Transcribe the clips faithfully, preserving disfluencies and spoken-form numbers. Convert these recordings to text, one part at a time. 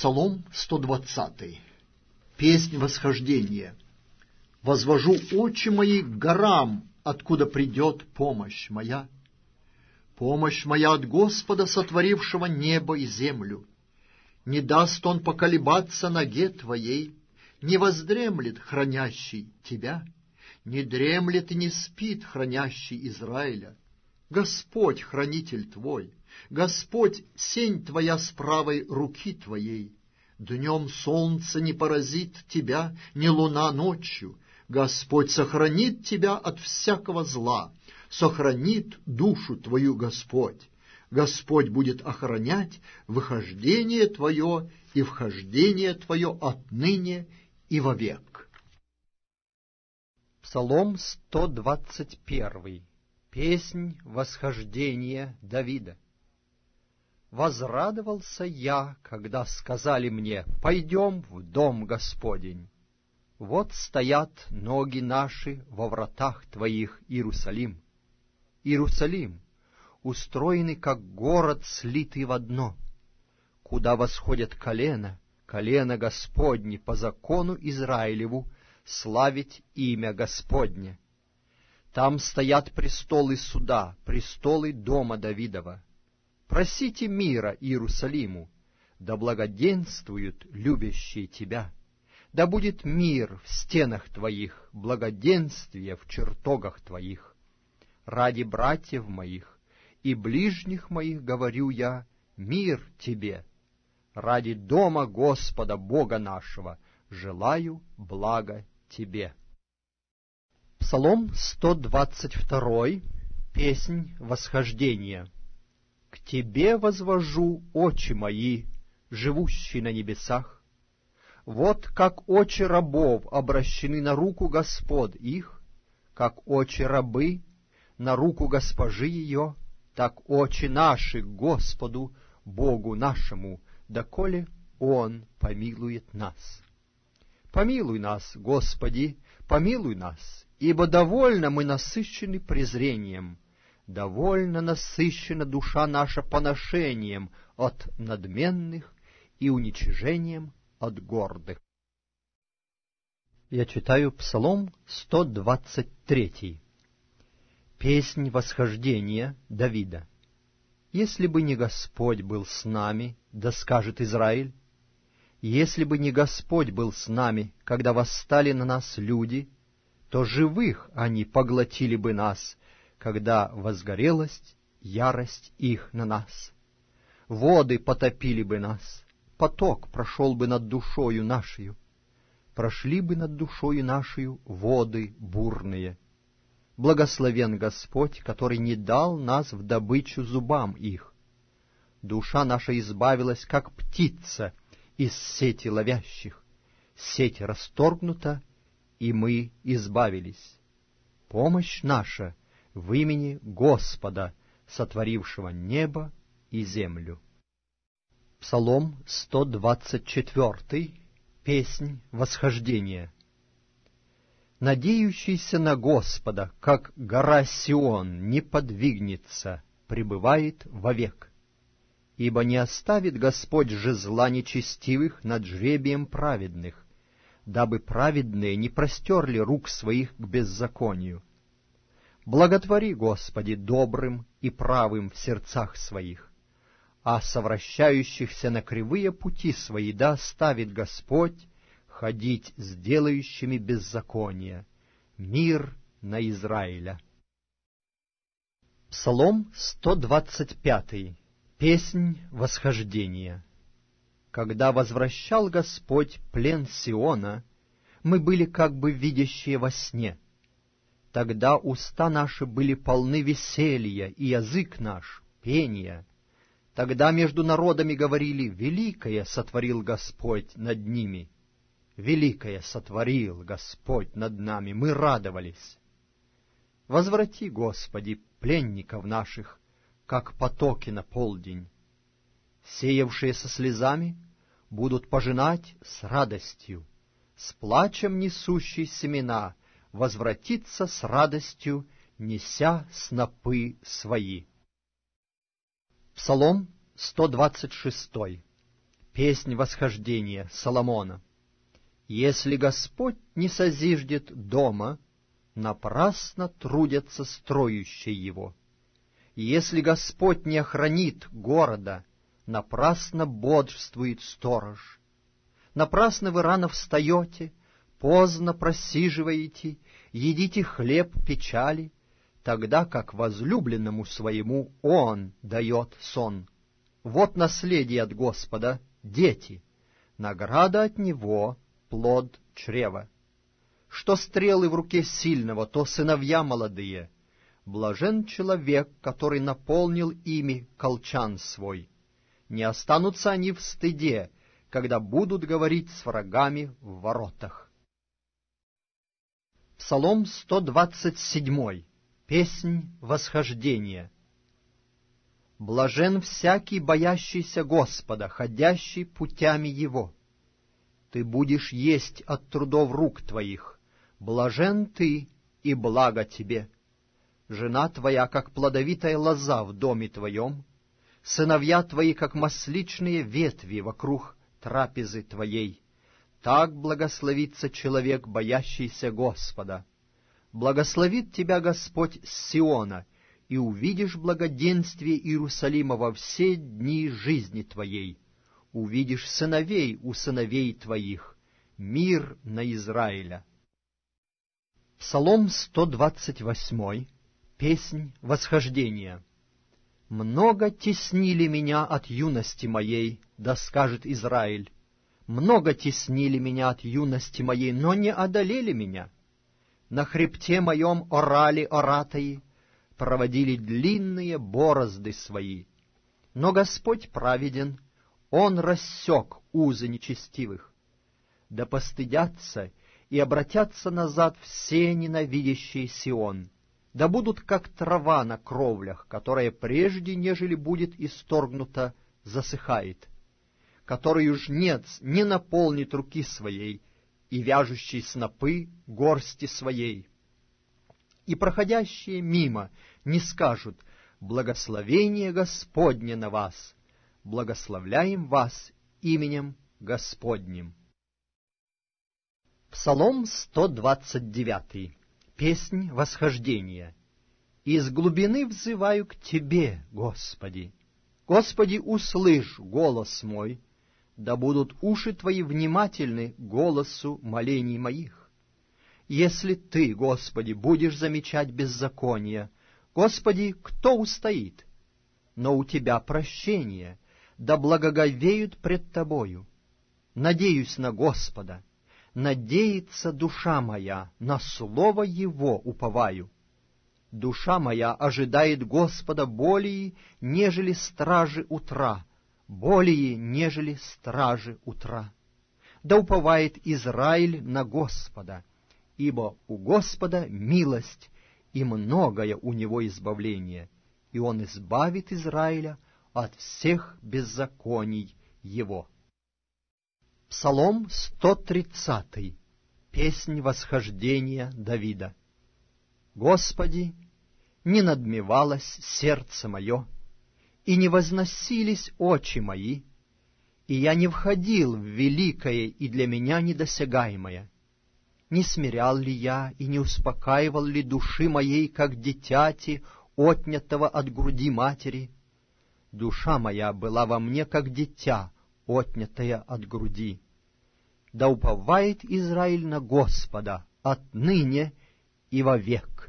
Псалом сто двадцатый. Песнь восхождения. «Возвожу очи мои к горам, откуда придет помощь моя. Помощь моя от Господа, сотворившего небо и землю. Не даст Он поколебаться ноге твоей, не воздремлет хранящий тебя, не дремлет и не спит хранящий Израиля. Господь хранитель твой, Господь сень твоя с правой руки твоей. Днем солнце не поразит тебя, ни луна ночью. Господь сохранит тебя от всякого зла, сохранит душу твою Господь. Господь будет охранять выхождение твое и вхождение твое отныне и вовек». Псалом сто двадцать первый. Песнь восхождения Давида. «Возрадовался я, когда сказали мне: пойдем в дом Господень. Вот стоят ноги наши во вратах твоих, Иерусалим. Иерусалим, устроенный как город, слитый в одно, куда восходят колено, колено Господне по закону Израилеву, славить имя Господне. Там стоят престолы суда, престолы дома Давидова. Просите мира Иерусалиму, да благоденствуют любящие тебя. Да будет мир в стенах твоих, благоденствие в чертогах твоих. Ради братьев моих и ближних моих говорю я: мир тебе. Ради дома Господа Бога нашего желаю блага тебе». Псалом сто двадцать второй. Песнь восхождения. «К тебе возвожу очи мои, живущий на небесах. Вот как очи рабов обращены на руку господ их, как очи рабы на руку госпожи ее, так очи наши к Господу, Богу нашему, доколе Он помилует нас. Помилуй нас, Господи, помилуй нас, ибо довольно мы насыщены презрением, довольно насыщена душа наша поношением от надменных и уничижением от гордых». Я читаю Псалом сто двадцать третий. Песнь восхождения Давида. «Если бы не Господь был с нами, да скажет Израиль, если бы не Господь был с нами, когда восстали на нас люди, то живых они поглотили бы нас, когда возгорелась ярость их на нас. Воды потопили бы нас, поток прошел бы над душою нашею, прошли бы над душою нашею воды бурные. Благословен Господь, который не дал нас в добычу зубам их. Душа наша избавилась, как птица из сети ловящих. Сеть расторгнута, и мы избавились. Помощь наша в имени Господа, сотворившего небо и землю». Псалом сто двадцать четвертый. Песнь восхождения. «Надеющийся на Господа, как гора Сион, не подвигнется, пребывает вовек. Ибо не оставит Господь же зла нечестивых над жребием праведных, дабы праведные не простерли рук своих к беззаконию. Благотвори, Господи, добрым и правым в сердцах своих, а совращающихся на кривые пути свои да оставит Господь ходить с делающими беззаконие. Мир на Израиля». Псалом сто двадцать пятый. Песнь восхождения. «Когда возвращал Господь плен Сиона, мы были как бы видящие во сне. Тогда уста наши были полны веселья, и язык наш — пения. Тогда между народами говорили: великое сотворил Господь над ними. Великое сотворил Господь над нами, мы радовались. Возврати, Господи, пленников наших, как потоки на полдень. Сеявшие со слезами будут пожинать с радостью, с плачем несущий семена возвратится с радостью, неся снопы свои». Псалом сто двадцать шестой. Песнь восхождения Соломона. Если Господь не созиждет дома, напрасно трудятся строящие его. Если Господь не охранит города, напрасно бодрствует сторож. Напрасно вы рано встаете, поздно просиживаете, едите хлеб печали, тогда как возлюбленному своему Он дает сон. Вот наследие от Господа — дети, награда от Него — плод чрева. Что стрелы в руке сильного, то сыновья молодые. Блажен человек, который наполнил ими колчан свой. Не останутся они в стыде, когда будут говорить с врагами в воротах. Псалом сто двадцать семь. Песнь восхождения. Блажен всякий, боящийся Господа, ходящий путями Его. Ты будешь есть от трудов рук твоих. Блажен ты, и благо тебе. Жена твоя, как плодовитая лоза в доме твоем, сыновья твои, как масличные ветви вокруг трапезы твоей. Так благословится человек, боящийся Господа. Благословит тебя Господь с Сиона, и увидишь благоденствие Иерусалима во все дни жизни твоей. Увидишь сыновей у сыновей твоих, мир на Израиля. Псалом сто двадцать восемь. Песнь восхождения. Много теснили меня от юности моей, да скажет Израиль. Много теснили меня от юности моей, но не одолели меня. На хребте моем орали оратаи, проводили длинные борозды свои. Но Господь праведен, Он рассек узы нечестивых. Да постыдятся и обратятся назад все ненавидящие Сион. Да будут, как трава на кровлях, которая прежде, нежели будет исторгнута, засыхает, которую жнец не наполнит руки своей, и вяжущий снопы горсти своей. И проходящие мимо не скажут: «Благословение Господне на вас! Благословляем вас именем Господним». Псалом сто двадцать девять. Песнь восхождения. Из глубины взываю к Тебе, Господи. Господи, услышь голос мой, да будут уши Твои внимательны голосу молений моих. Если Ты, Господи, будешь замечать беззаконие, Господи, кто устоит? Но у Тебя прощение, да благоговеют пред Тобою. Надеюсь на Господа, надеется душа моя, на слово Его уповаю. Душа моя ожидает Господа более, нежели стражи утра, более, нежели стражи утра. Да уповает Израиль на Господа, ибо у Господа милость, и многое у Него избавление, и Он избавит Израиля от всех беззаконий его. Псалом сто тридцать. Песнь восхождения Давида. Господи, не надмевалось сердце мое, и не возносились очи мои, и я не входил в великое и для меня недосягаемое. Не смирял ли я и не успокаивал ли души моей, как дитяти, отнятого от груди матери? Душа моя была во мне, как дитя, отнятая от груди. Да уповает Израиль на Господа отныне и вовек.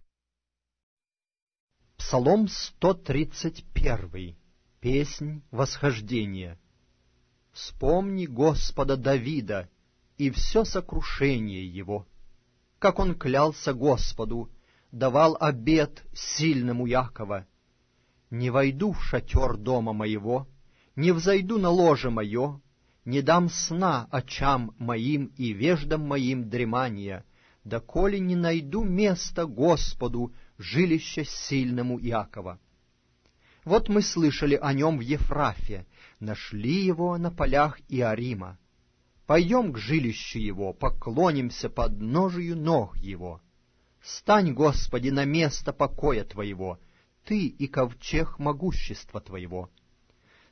Псалом сто тридцать один. Песнь восхождения. Вспомни Господа Давида и все сокрушение его, как он клялся Господу, давал обет сильному Якова: «Не войду в шатер дома моего, не взойду на ложе мое, не дам сна очам моим и веждам моим дремания, доколе не найду места Господу, жилище сильному Иакова». Вот мы слышали о нем в Ефрафе, нашли его на полях Иорима. Пойдем к жилищу его, поклонимся под ножию ног его. Стань, Господи, на место покоя Твоего, Ты и ковчег могущества Твоего.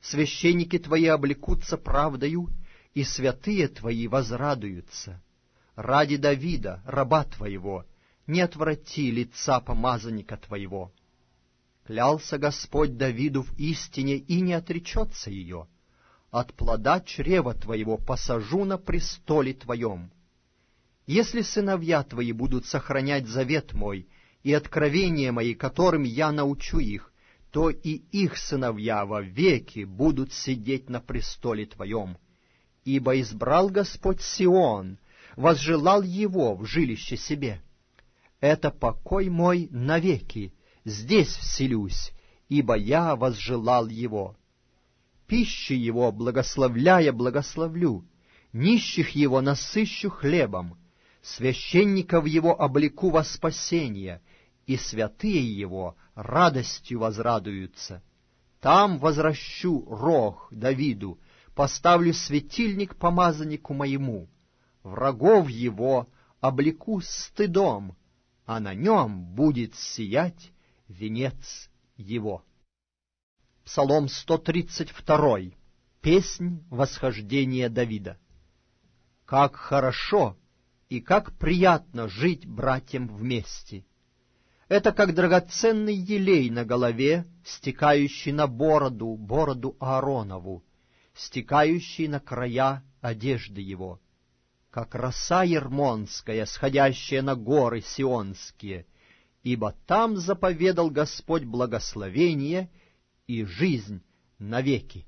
священники Твои облекутся правдою, и святые Твои возрадуются. Ради Давида, раба Твоего, не отврати лица помазанника Твоего. Клялся Господь Давиду в истине, и не отречется ее. От плода чрева Твоего посажу на престоле Твоем. Если сыновья Твои будут сохранять завет мой и откровения мои, которым я научу их, то и их сыновья вовеки будут сидеть на престоле Твоем. Ибо избрал Господь Сион, возжелал его в жилище себе. Это покой мой навеки, здесь вселюсь, ибо я возжелал его. Пищи его, благословляя, благословлю, нищих его насыщу хлебом, священников его облеку во спасение, и святые его радостью возрадуются. Там возвращу рог Давиду, поставлю светильник помазаннику моему, врагов его облеку стыдом, а на нем будет сиять венец его. Псалом сто тридцать два. Песнь восхождения Давида. Как хорошо и как приятно жить братьям вместе! Это как драгоценный елей на голове, стекающий на бороду, бороду Ааронову, стекающий на края одежды его, как роса ермонская, сходящая на горы сионские, ибо там заповедал Господь благословение и жизнь навеки.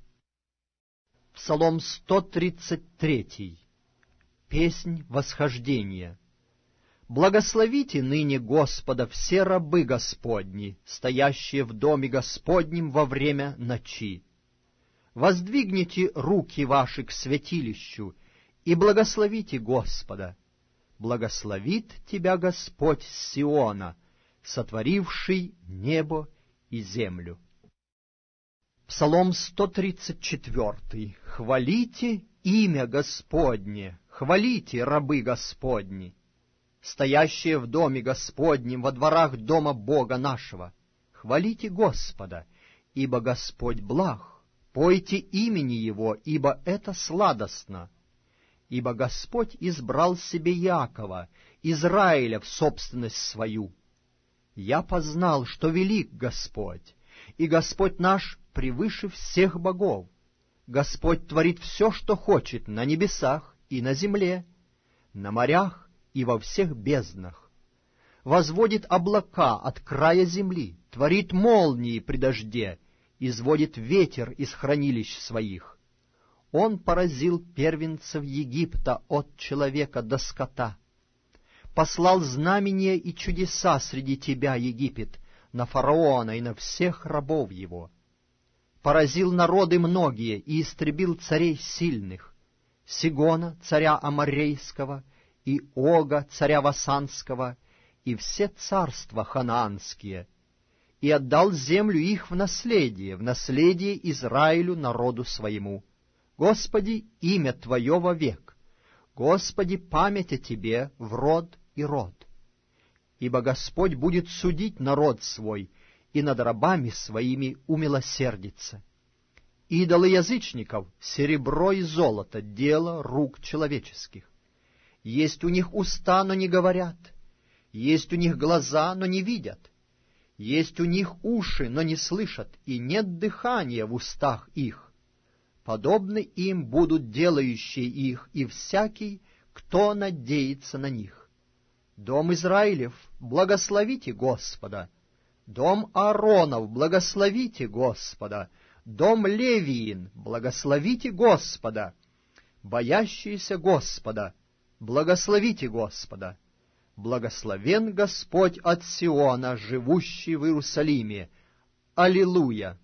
Псалом сто тридцать три. Песнь восхождения. Благословите ныне Господа все рабы Господни, стоящие в доме Господнем во время ночи. Воздвигните руки ваши к святилищу и благословите Господа. Благословит тебя Господь с Сиона, сотворивший небо и землю. Псалом сто тридцать четыре. Хвалите имя Господне, хвалите рабы Господни, стоящие в доме Господнем, во дворах дома Бога нашего. Хвалите Господа, ибо Господь благ, пойте имени Его, ибо это сладостно. Ибо Господь избрал себе Иакова, Израиля в собственность свою. Я познал, что велик Господь, и Господь наш превыше всех богов. Господь творит все, что хочет на небесах и на земле, на морях и во всех безднах. Возводит облака от края земли, творит молнии при дожде, изводит ветер из хранилищ своих. Он поразил первенцев Египта от человека до скота. Послал знамения и чудеса среди тебя, Египет, на фараона и на всех рабов его. Поразил народы многие и истребил царей сильных, Сигона, царя Аморейского, и Ога, царя Васанского, и все царства ханаанские, и отдал землю их в наследие, в наследие Израилю, народу своему. Господи, имя Твое вовек, Господи, память о Тебе в род и род. Ибо Господь будет судить народ свой, и над рабами своими умилосердится. Идолы язычников — серебро и золото, дело рук человеческих. Есть у них уста, но не говорят, есть у них глаза, но не видят, есть у них уши, но не слышат, и нет дыхания в устах их. Подобны им будут делающие их, и всякий, кто надеется на них. Дом Израилев, благословите Господа, дом Ааронов, благословите Господа, дом Левиин, благословите Господа, боящиеся Господа, благословите Господа. Благословен Господь от Сиона, живущий в Иерусалиме. Аллилуйя!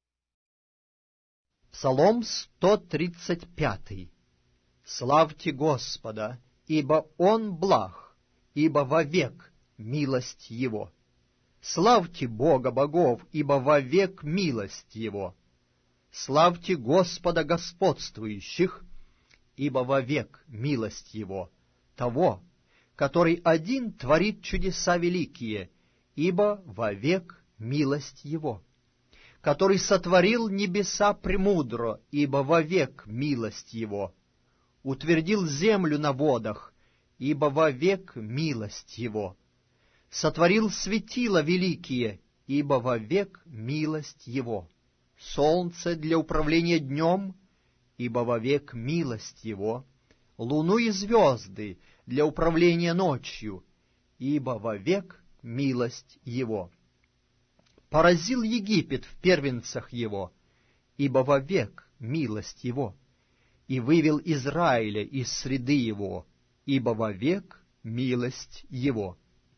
Псалом сто тридцать пять. Славьте Господа, ибо Он благ, ибо вовек милость Его. Славьте Бога богов, ибо вовек милость Его. Славьте Господа господствующих, ибо вовек милость Его, того, который один творит чудеса великие, ибо вовек милость Его, который сотворил небеса премудро, ибо вовек милость Его, утвердил землю на водах, ибо вовек милость Его, сотворил светила великие, ибо вовек милость Его, солнце для управления днем, ибо вовек милость Его, луну и звезды для управления ночью, ибо вовек милость Его. Поразил Египет в первенцах его, ибо вовек милость Его, и вывел Израиля из среды его, ибо вовек милость Его.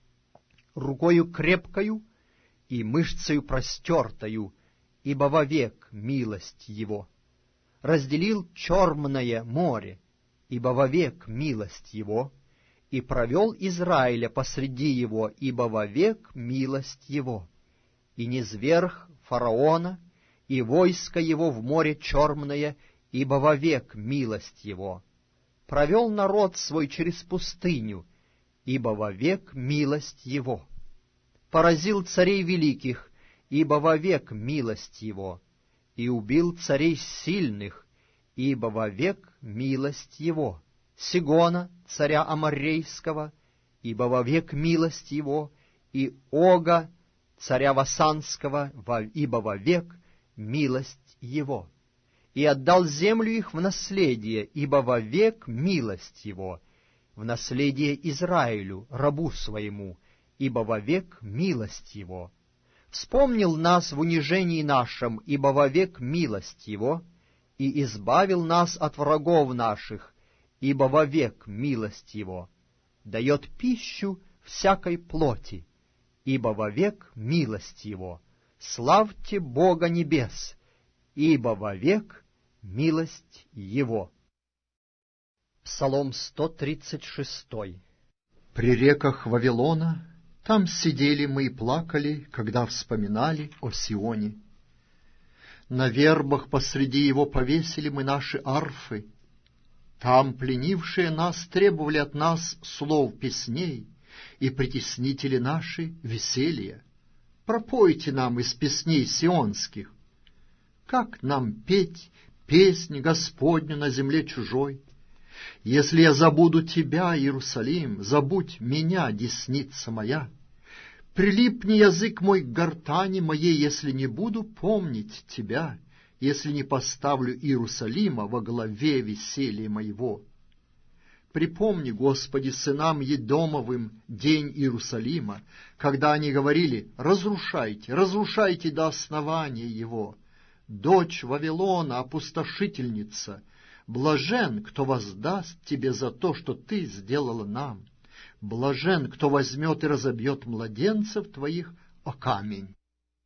Рукою крепкою и мышцею простертою, ибо вовек милость Его. Разделил Черное море, ибо вовек милость Его, и провел Израиля посреди его, ибо вовек милость Его. И низвергх фараона, и войско его в море Черное, ибо вовек милость Его. Провел народ свой через пустыню, ибо вовек милость Его. Поразил царей великих, ибо вовек милость Его. И убил царей сильных, ибо вовек милость Его. Сигона, царя Аморрейского, ибо вовек милость Его, и Ога, царя Васанского, ибо вовек милость Его. И отдал землю их в наследие, ибо вовек милость Его, в наследие Израилю, рабу своему, ибо вовек милость Его. Вспомнил нас в унижении нашем, ибо вовек милость Его, и избавил нас от врагов наших, ибо вовек милость Его. Дает пищу всякой плоти, ибо вовек милость Его. Славьте Бога небес, ибо вовек милость Его. Псалом сто тридцать шесть. При реках Вавилона там сидели мы и плакали, когда вспоминали о Сионе. На вербах посреди его повесили мы наши арфы. Там пленившие нас требовали от нас слов песней, и притеснители наши веселья. Пропойте нам из песней сионских. Как нам петь песнь Господню на земле чужой? Если я забуду тебя, Иерусалим, забудь меня, десница моя. Прилипни язык мой к гортани моей, если не буду помнить тебя, если не поставлю Иерусалима во главе веселья моего. Припомни, Господи, сынам Едомовым день Иерусалима, когда они говорили: «Разрушайте, разрушайте до основания его». Дочь Вавилона, опустошительница, блажен, кто воздаст тебе за то, что ты сделала нам. Блажен, кто возьмет и разобьет младенцев твоих о камень.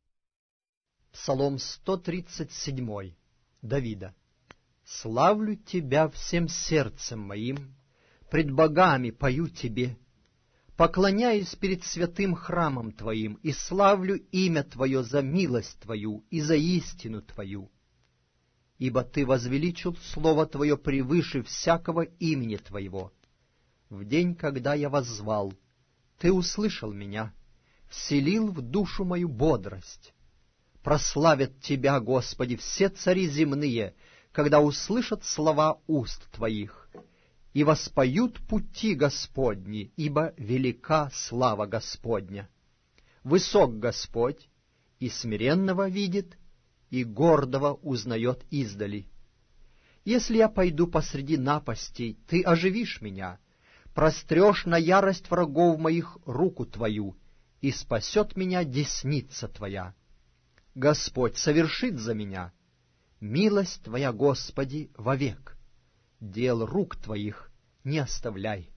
Псалом сто тридцать семь. Давида. Славлю Тебя всем сердцем моим, пред богами пою Тебе, поклоняюсь перед святым храмом Твоим и славлю имя Твое за милость Твою и за истину Твою. Ибо Ты возвеличил слово Твое превыше всякого имени Твоего. В день, когда я воззвал, Ты услышал меня, вселил в душу мою бодрость. Прославят Тебя, Господи, все цари земные, когда услышат слова уст Твоих, и воспоют пути Господни, ибо велика слава Господня. Высок Господь, и смиренного видит, и гордого узнает издали. Если я пойду посреди напастей, Ты оживишь меня, прострешь на ярость врагов моих руку Твою, и спасет меня десница Твоя. Господь совершит за меня, милость Твоя, Господи, вовек, дел рук Твоих не оставляй.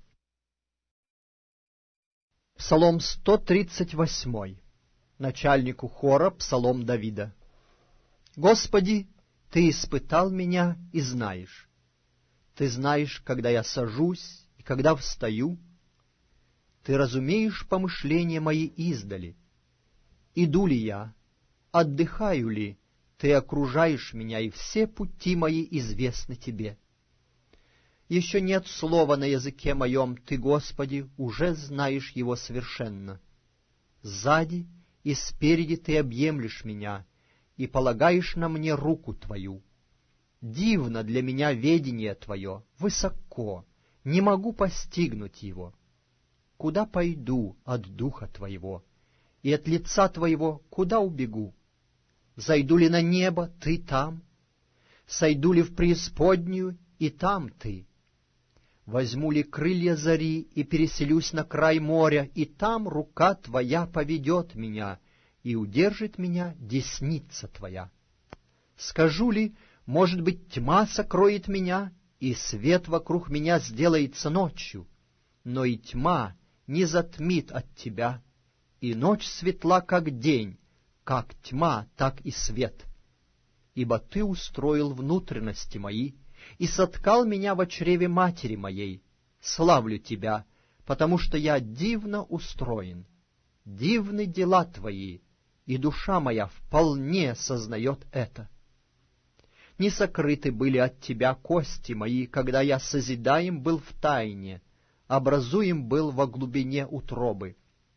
Псалом сто тридцать восемь. Начальнику хора псалом Давида. Господи, Ты испытал меня и знаешь. Ты знаешь, когда я сажусь и когда встаю. Ты разумеешь помышления мои издали. Иду ли я, отдыхаю ли, Ты окружаешь меня, и все пути мои известны Тебе. Еще нет слова на языке моем, Ты, Господи, уже знаешь его совершенно. Сзади и спереди Ты объемлешь меня, и полагаешь на мне руку Твою. Дивно для меня ведение Твое, высоко, не могу постигнуть его. Куда пойду от Духа Твоего, и от лица Твоего куда убегу? Зайду ли на небо, Ты там? Сойду ли в преисподнюю, и там Ты? Возьму ли крылья зари и переселюсь на край моря, и там рука Твоя поведет меня, и удержит меня десница Твоя? Скажу ли, может быть, тьма сокроет меня, и свет вокруг меня сделается ночью, но и тьма не затмит от Тебя, и ночь светла, как день, как тьма, так и свет. Ибо Ты устроил внутренности мои и соткал меня во чреве матери моей. Славлю Тебя, потому что я дивно устроен. Дивны дела Твои, и душа моя вполне сознает это. Не сокрыты были от Тебя кости мои, когда я созидаем был в тайне, образуем был во глубине утробы.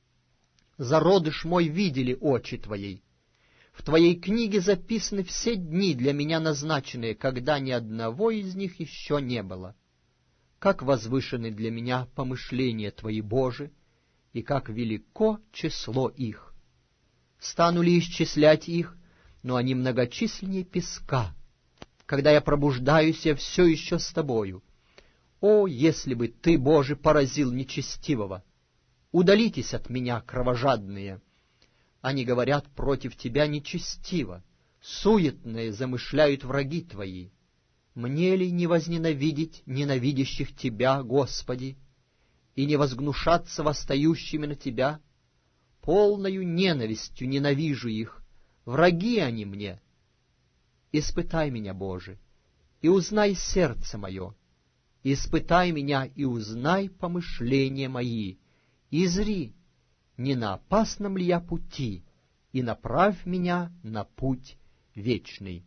Зародыш мой видели очи Твоей. В Твоей книге записаны все дни для меня назначенные, когда ни одного из них еще не было. Как возвышены для меня помышления Твои, Боже, и как велико число их! Стану ли исчислять их, но они многочисленнее песка. Когда я пробуждаюсь, я все еще с Тобою. О, если бы Ты, Боже, поразил нечестивого! Удалитесь от меня, кровожадные! Они говорят против Тебя нечестиво, суетные замышляют враги Твои. Мне ли не возненавидеть ненавидящих Тебя, Господи, и не возгнушаться восстающими на Тебя? Полною ненавистью ненавижу их, враги они мне. Испытай меня, Боже, и узнай сердце мое, испытай меня и узнай помышления мои, и зри, не на опасном ли я пути, и направь меня на путь вечный.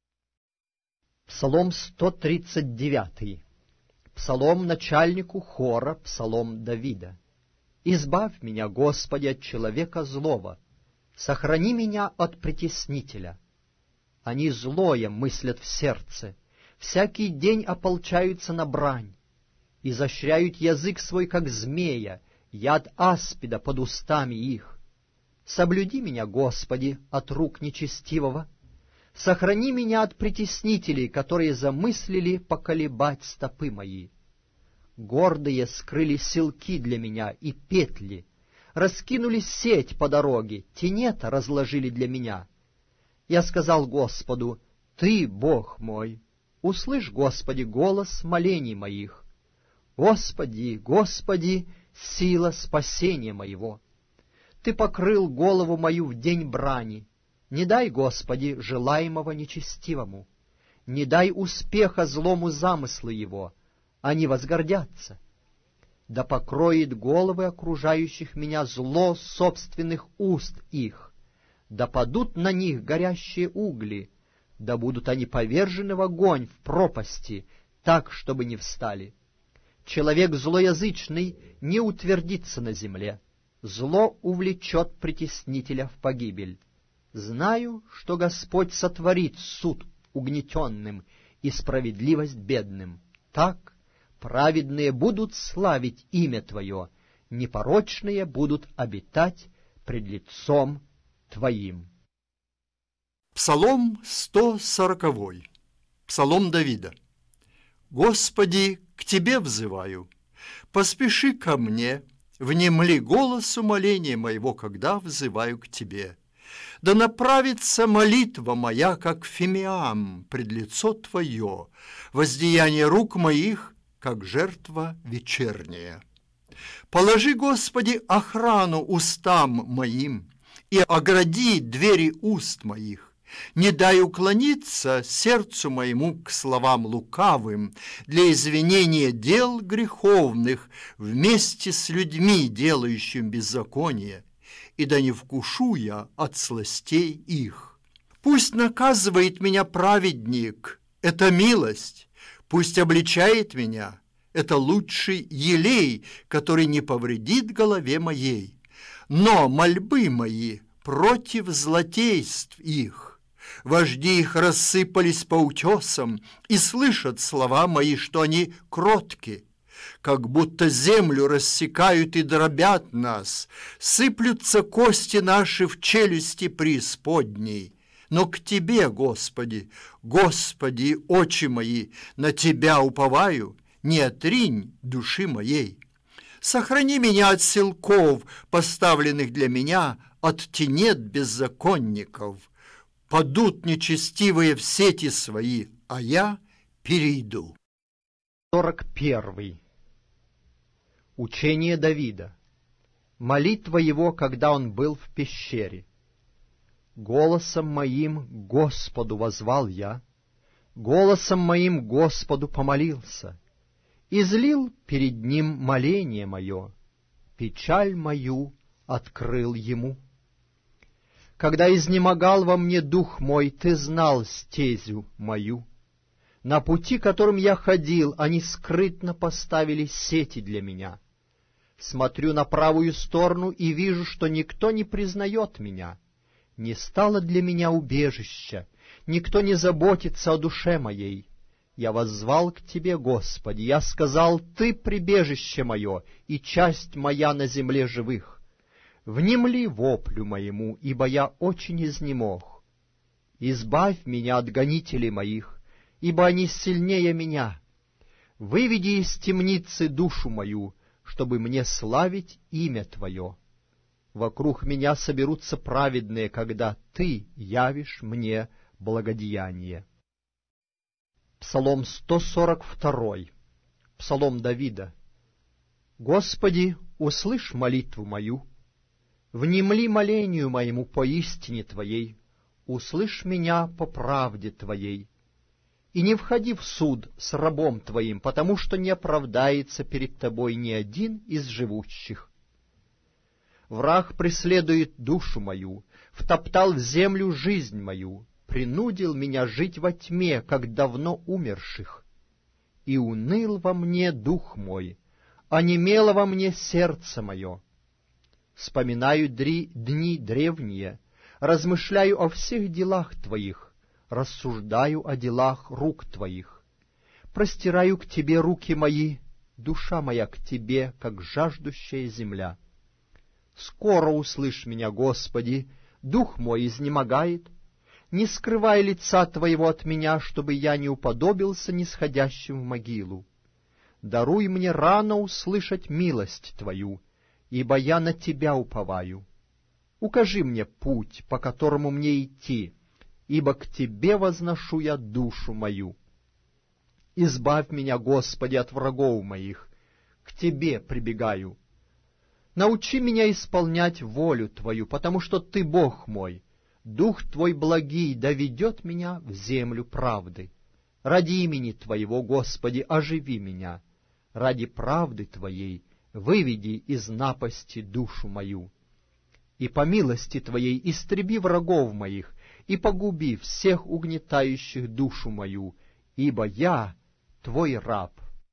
Псалом сто тридцать девятый. Псалом начальнику хора, псалом Давида. «Избавь меня, Господи, от человека злого, сохрани меня от притеснителя. Они злое мыслят в сердце, всякий день ополчаются на брань, изощряют язык свой, как змея, яд аспида под устами их. Соблюди меня, Господи, от рук нечестивого, сохрани меня от притеснителей, которые замыслили поколебать стопы мои. Гордые скрыли селки для меня и петли, раскинули сеть по дороге, тенета разложили для меня. Я сказал Господу: Ты, Бог мой, услышь, Господи, голос молений моих. Господи, Господи, сила спасения моего! Ты покрыл голову мою в день брани. Не дай, Господи, желаемого нечестивому. Не дай успеха злому замыслу его. Они возгордятся. Да покроет головы окружающих меня зло собственных уст их. Да падут на них горящие угли. Да будут они повержены в огонь, в пропасти, так, чтобы не встали. Человек злоязычный не утвердится на земле. Зло увлечет притеснителя в погибель. Знаю, что Господь сотворит суд угнетенным и справедливость бедным. Так праведные будут славить имя Твое, непорочные будут обитать пред лицом Твоим». Псалом сто сороковой. Псалом Давида. «Господи, к Тебе взываю, поспеши ко мне, внемли голосу моления моего, когда взываю к Тебе. Да направится молитва моя, как фимиам, пред лицо Твое, воздеяние рук моих, как жертва вечерняя. Положи, Господи, охрану устам моим и огради двери уст моих. Не дай уклониться сердцу моему к словам лукавым для извинения дел греховных вместе с людьми, делающими беззаконие, и да не вкушу я от сластей их. Пусть наказывает меня праведник, это милость, пусть обличает меня, это лучший елей, который не повредит голове моей. Но мольбы мои против злодейств их, Вожди их рассыпались по утесам, и слышат слова мои, что они кротки. Как будто землю рассекают и дробят нас, сыплются кости наши в челюсти преисподней. Но к Тебе, Господи, Господи, очи мои, на Тебя уповаю, не отринь души моей. Сохрани меня от силков, поставленных для меня, от тенет беззаконников. Падут нечестивые в сети свои, а я перейду. сорок первый. Учение Давида. Молитва его, когда он был в пещере. Голосом моим Господу воззвал я, голосом моим Господу помолился, излил перед ним моление мое, печаль мою открыл ему. Когда изнемогал во мне дух мой, ты знал стезю мою. На пути, которым я ходил, они скрытно поставили сети для меня. Смотрю на правую сторону и вижу, что никто не признает меня. Не стало для меня убежища, никто не заботится о душе моей. Я воззвал к Тебе, Господи, я сказал, Ты прибежище мое и часть моя на земле живых. Внемли воплю моему, ибо я очень изнемог. Избавь меня от гонителей моих, ибо они сильнее меня. Выведи из темницы душу мою, чтобы мне славить имя Твое. Вокруг меня соберутся праведные, когда Ты явишь мне благодеяние. Псалом сто сорок два. Псалом Давида. Господи, услышь молитву мою, внемли молению моему по истине Твоей, услышь меня по правде Твоей, и не входи в суд с рабом Твоим, потому что не оправдается перед Тобой ни один из живущих. Враг преследует душу мою, втоптал в землю жизнь мою, принудил меня жить во тьме, как давно умерших. И уныл во мне дух мой, онемело во мне сердце мое. Вспоминаю дри, дни древние, размышляю о всех делах Твоих, рассуждаю о делах рук Твоих. Простираю к Тебе руки мои, душа моя к Тебе, как жаждущая земля. Скоро услышь меня, Господи, дух мой изнемогает. Не скрывай лица Твоего от меня, чтобы я не уподобился нисходящим в могилу. Даруй мне рано услышать милость Твою, ибо я на Тебя уповаю. Укажи мне путь, по которому мне идти, ибо к Тебе возношу я душу мою. Избавь меня, Господи, от врагов моих, к Тебе прибегаю. Научи меня исполнять волю Твою, потому что Ты Бог мой. Дух Твой благий доведет меня в землю правды. Ради имени Твоего, Господи, оживи меня. Ради правды Твоей выведи из напасти душу мою. И по милости Твоей истреби врагов моих, и погуби всех угнетающих душу мою, ибо я Твой раб.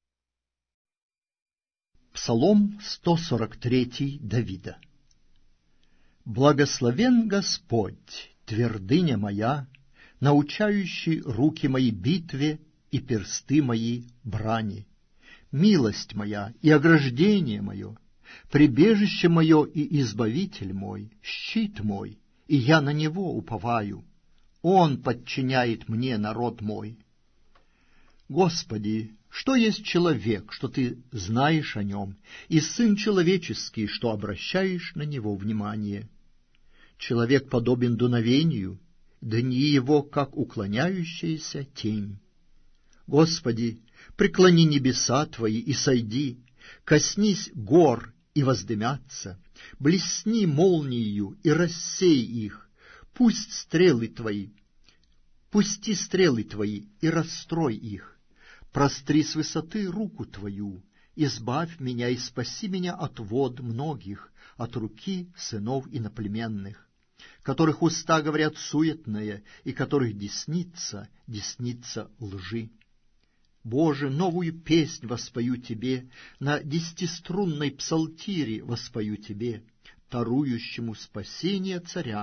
Псалом сто сорок три Давида. Благословен Господь, твердыня моя, научающий руки мои битве и персты мои брани. Милость моя и ограждение мое, прибежище мое и избавитель мой, щит мой, и я на него уповаю. Он подчиняет мне народ мой. Господи, что есть человек, что Ты знаешь о нем, и сын человеческий, что обращаешь на него внимание? Человек подобен дуновению, дни его, как уклоняющаяся тень. Господи, преклони небеса Твои и сойди, коснись гор и воздымятся, блесни молниею и рассей их, пусть стрелы Твои, пусти стрелы Твои и расстрой их. Простри с высоты руку Твою, избавь меня и спаси меня от вод многих, от руки сынов иноплеменных, которых уста говорят суетное, и которых десница, десница лжи. Боже, новую песнь воспою Тебе, на десятиструнной псалтире воспою Тебе, тарующему спасение царям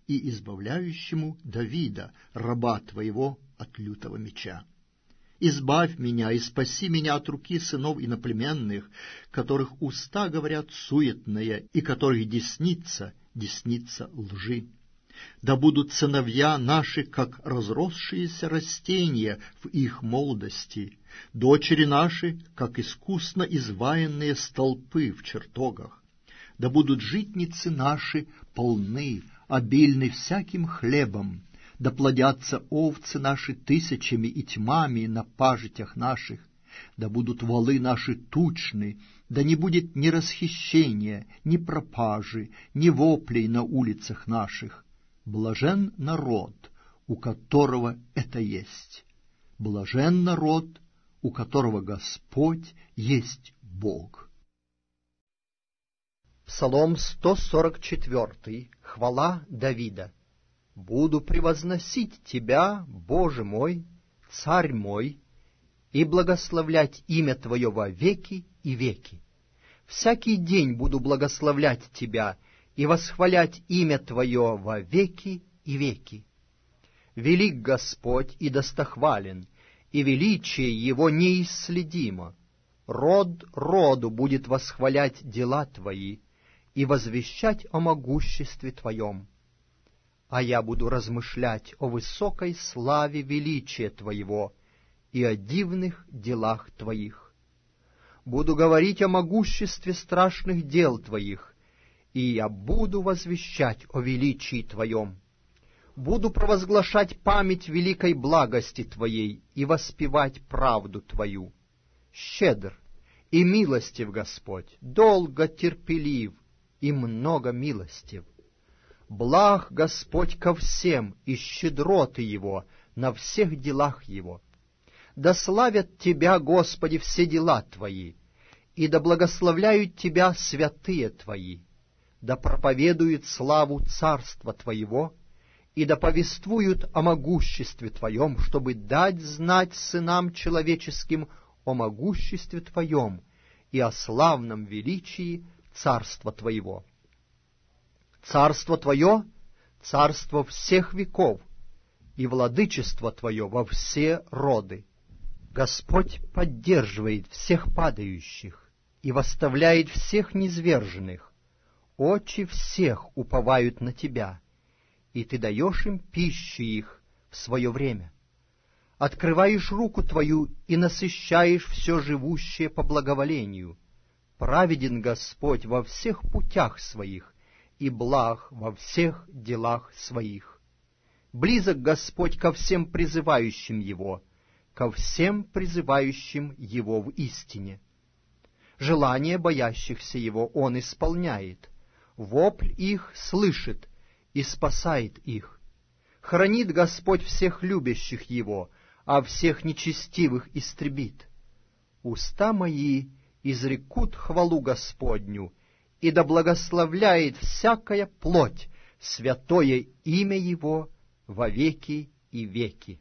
и избавляющему Давида, раба Твоего, от лютого меча. Избавь меня и спаси меня от руки сынов иноплеменных, которых уста говорят суетное, и которых десница, десница лжи. Да будут сыновья наши, как разросшиеся растения в их молодости, дочери наши, как искусно изваянные столпы в чертогах. Да будут житницы наши полны, обильны всяким хлебом, да плодятся овцы наши тысячами и тьмами на пажитях наших, да будут валы наши тучны, да не будет ни расхищения, ни пропажи, ни воплей на улицах наших. Блажен народ, у которого это есть. Блажен народ, у которого Господь есть Бог. Псалом сто сорок четыре. Хвала Давида. «Буду превозносить Тебя, Боже мой, Царь мой, и благословлять имя Твое во веки и веки. Всякий день буду благословлять Тебя и восхвалять имя Твое во веки и веки. Велик Господь и достохвален, и величие Его неисследимо. Род роду будет восхвалять дела Твои и возвещать о могуществе Твоем. А я буду размышлять о высокой славе величия Твоего и о дивных делах Твоих. Буду говорить о могуществе страшных дел Твоих, и я буду возвещать о величии Твоем. Буду провозглашать память великой благости Твоей и воспевать правду Твою. Щедр и милостив Господь, долго терпелив и много милостив. Благ Господь ко всем, и щедроты Его на всех делах Его. Да славят Тебя, Господи, все дела Твои, и да благословляют Тебя святые Твои. Да проповедуют славу Царства Твоего, и да повествуют о могуществе Твоем, чтобы дать знать сынам человеческим о могуществе Твоем и о славном величии Царства Твоего. Царство Твое — царство всех веков, и владычество Твое во все роды. Господь поддерживает всех падающих и восставляет всех низверженных. Очи всех уповают на Тебя, и Ты даешь им пищу их в свое время. Открываешь руку Твою и насыщаешь все живущее по благоволению. Праведен Господь во всех путях Своих, и благ во всех делах Своих. Близок Господь ко всем призывающим Его, ко всем призывающим Его в истине. Желания боящихся Его Он исполняет, вопль их слышит и спасает их. Хранит Господь всех любящих Его, а всех нечестивых истребит. Уста мои изрекут хвалу Господню, и да благословляет всякая плоть святое имя Его во веки и веки.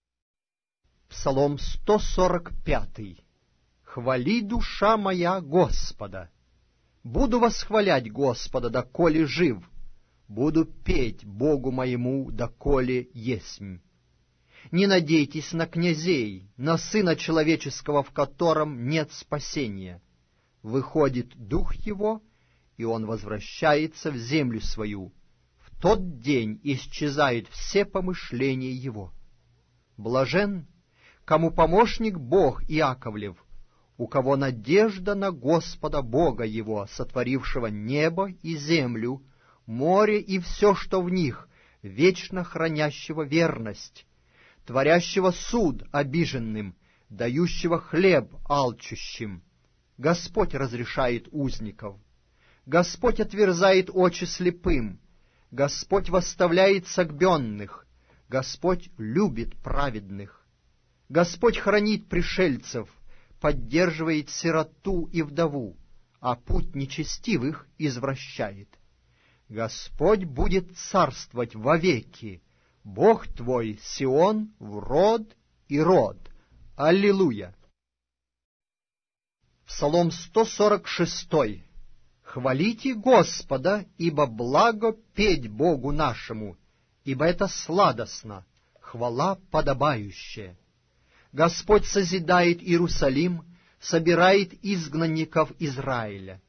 Псалом сто сорок пять. Хвали, душа моя, Господа! Буду восхвалять Господа, доколе жив, буду петь Богу моему, доколе есмь. Не надейтесь на князей, на Сына Человеческого, в котором нет спасения. Выходит дух его, и он возвращается в землю свою. В тот день исчезают все помышления его. Блажен, кому помощник Бог Иаковлев, у кого надежда на Господа Бога его, сотворившего небо и землю, море и все, что в них, вечно хранящего верность, творящего суд обиженным, дающего хлеб алчущим. Господь разрешает узников. Господь отверзает очи слепым, Господь восставляет согбенных, Господь любит праведных. Господь хранит пришельцев, поддерживает сироту и вдову, а путь нечестивых извращает. Господь будет царствовать вовеки, Бог твой Сион в род и род. Аллилуйя! Псалом сто сорок шесть. Хвалите Господа, ибо благо петь Богу нашему, ибо это сладостно, хвала подобающая. Господь созидает Иерусалим, собирает изгнанников Израиля.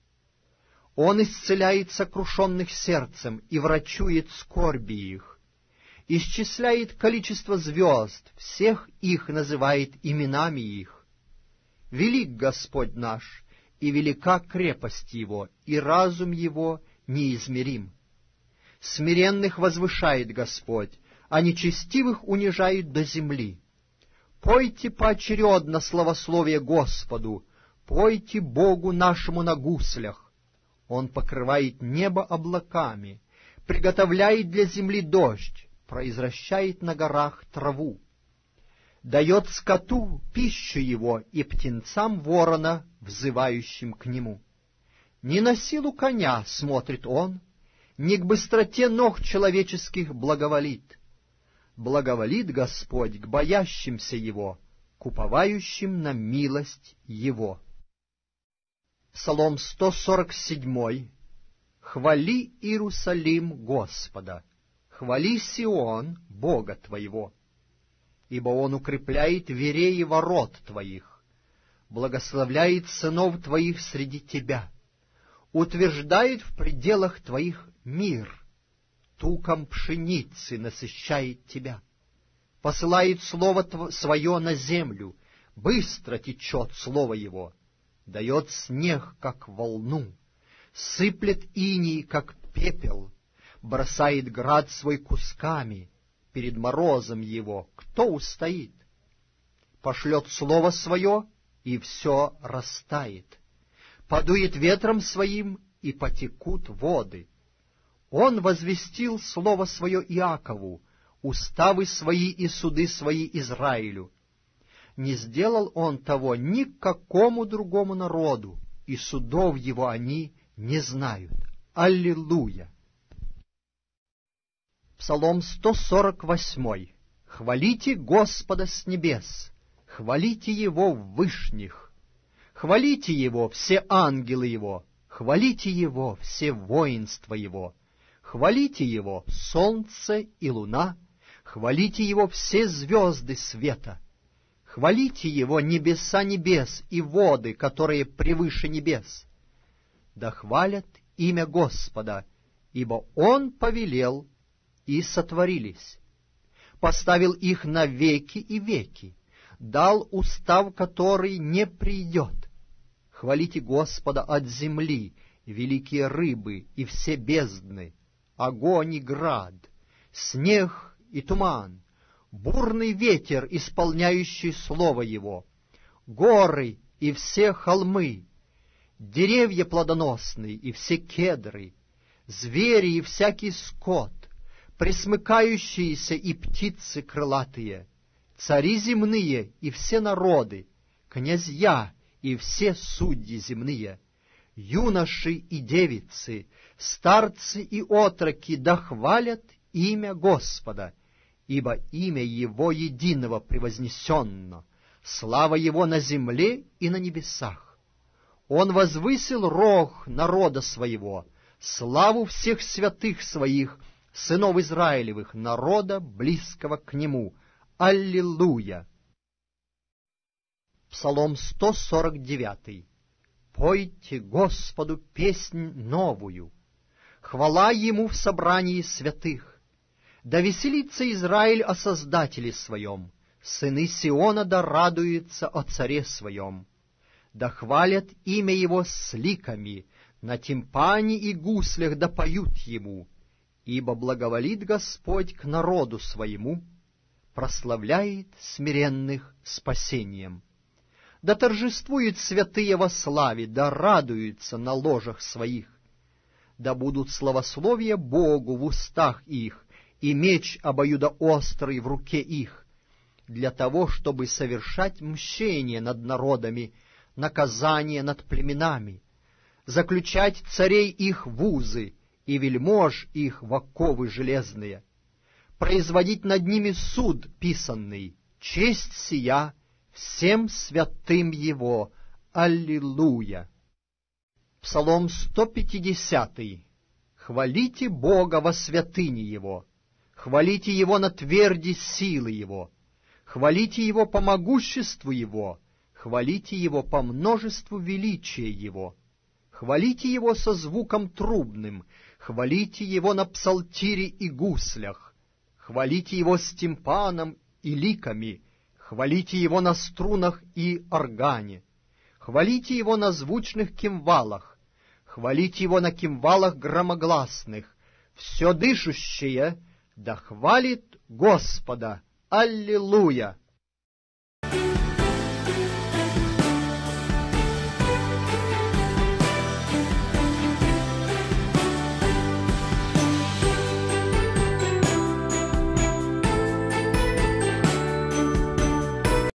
Он исцеляет сокрушенных сердцем и врачует скорби их, исчисляет количество звезд, всех их называет именами их. Велик Господь наш, и велика крепость Его, и разум Его неизмерим. Смиренных возвышает Господь, а нечестивых унижает до земли. Пойте поочередно славословие Господу, пойте Богу нашему на гуслях. Он покрывает небо облаками, приготовляет для земли дождь, произвращает на горах траву. Дает скоту пищу его и птенцам ворона, взывающим к нему. Не на силу коня смотрит он, не к быстроте ног человеческих благоволит. Благоволит Господь к боящимся Его, к уповающим на милость Его. Псалом сто сорок семь. Хвали Иерусалим Господа, хвали Сион, Бога твоего. Ибо Он укрепляет вереи ворот твоих, благословляет сынов твоих среди тебя, утверждает в пределах твоих мир, туком пшеницы насыщает тебя, посылает слово свое на землю, быстро течет слово его, дает снег, как волну, сыплет иней, как пепел, бросает град свой кусками, перед морозом его кто устоит? Пошлет слово свое, и все растает, подует ветром своим, и потекут воды. Он возвестил слово свое Иакову, уставы свои и суды свои Израилю. Не сделал он того ни к какому другому народу, и судов его они не знают. Аллилуйя! Псалом сто сорок восемь. Хвалите Господа с небес, хвалите Его в вышних, хвалите Его все ангелы Его, хвалите Его все воинства Его, хвалите Его солнце и луна, хвалите Его все звезды света, хвалите Его небеса небес и воды, которые превыше небес. Да хвалят имя Господа, ибо Он повелел, и сотворились, поставил их на веки и веки, дал устав, который не придет. Хвалите Господа от земли, великие рыбы и все бездны, огонь и град, снег и туман, бурный ветер, исполняющий слово Его, горы и все холмы, деревья плодоносные и все кедры, звери и всякий скот, пресмыкающиеся и птицы крылатые, цари земные и все народы, князья и все судьи земные, юноши и девицы, старцы и отроки, да хвалят имя Господа, ибо имя Его единого превознесенно, слава Его на земле и на небесах. Он возвысил рог народа своего, славу всех святых своих, сынов Израилевых, народа, близкого к Нему. Аллилуйя! Псалом сто сорок девять. Пойте Господу песнь новую, хвала Ему в собрании святых. Да веселится Израиль о Создателе своем, сыны Сиона да радуются о Царе своем. Да хвалят имя Его с ликами, на тимпане и гуслях да поют Ему, ибо благоволит Господь к народу своему, прославляет смиренных спасением. Да торжествуют святые во славе, да радуются на ложах своих. Да будут славословия Богу в устах их, и меч обоюдоострый в руке их, для того, чтобы совершать мщение над народами, наказание над племенами, заключать царей их в узы, и вельмож их в оковы железные, производить над ними суд писанный, честь сия всем святым Его. Аллилуйя! Псалом сто пятидесятый. Хвалите Бога во святыне Его, хвалите Его на тверди силы Его, хвалите Его по могуществу Его, хвалите Его по множеству величия Его, хвалите Его со звуком трубным, хвалите Его на псалтире и гуслях, хвалите Его с тимпаном и ликами, хвалите Его на струнах и органе, хвалите Его на звучных кимвалах, хвалите Его на кимвалах громогласных, все дышащее да хвалит Господа. Аллилуйя!